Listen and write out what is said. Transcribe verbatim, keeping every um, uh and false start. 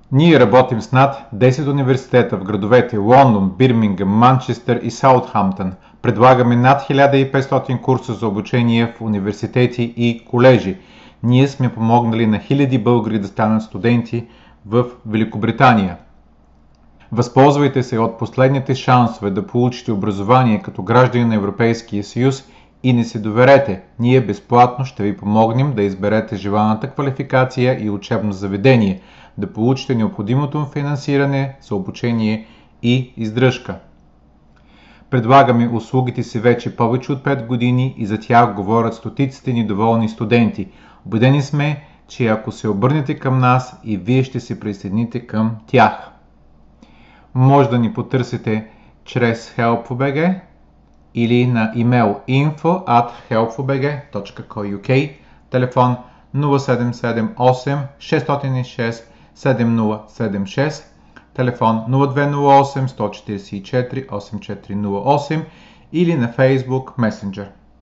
Ние работим с над десет университета в градовете Лондон, Бирмингъм, Манчестър и Саутхамптън. Предлагаме над хиляда и петстотин курса за обучение в университети и колежи. Ние сме помогнали на хиляди българи да станат студенти в Великобритания. Възползвайте се от последните шансове да получите образование като граждани на Европейския съюз и не се доверете. Ние безплатно ще ви помогнем да изберете желаната квалификация и учебно заведение, да получите необходимото финансиране за обучение и издръжка. Предлагаме услугите си вече повече от пет години и за тях говорят стотиците ни доволни студенти. Убедени сме, че ако се обърнете към нас, и вие ще се присъедините към тях. Може да ни потърсите чрез help.bg или на имейл info at help.bg точка co точка uk, телефон нула седем седем осем шест нула шест седем нула седем шест, телефон нула две нула осем сто четиридесет и четири осем четири нула осем или на Facebook Messenger.